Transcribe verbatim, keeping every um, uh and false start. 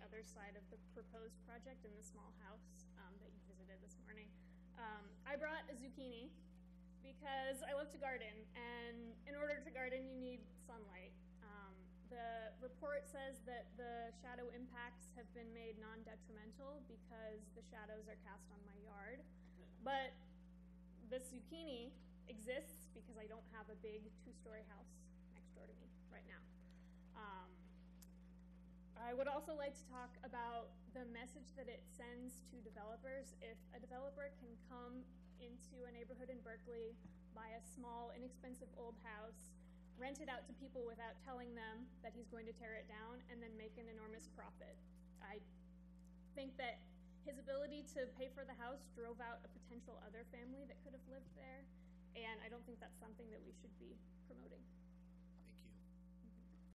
other side of the proposed project in the small house um, that you visited this morning. Um, I brought a zucchini because I love to garden, and in order to garden, you need sunlight. Um, the report says that the shadow impacts have been made non-detrimental because the shadows are cast on my yard, but this zucchini exists because I don't have a big two-story house next door to me right now. Um, I would also like to talk about the message that it sends to developers. If a developer can come into a neighborhood in Berkeley, buy a small, inexpensive old house, rent it out to people without telling them that he's going to tear it down, and then make an enormous profit. I think that his ability to pay for the house drove out a potential other family that could have lived there, and I don't think that's something that we should be promoting.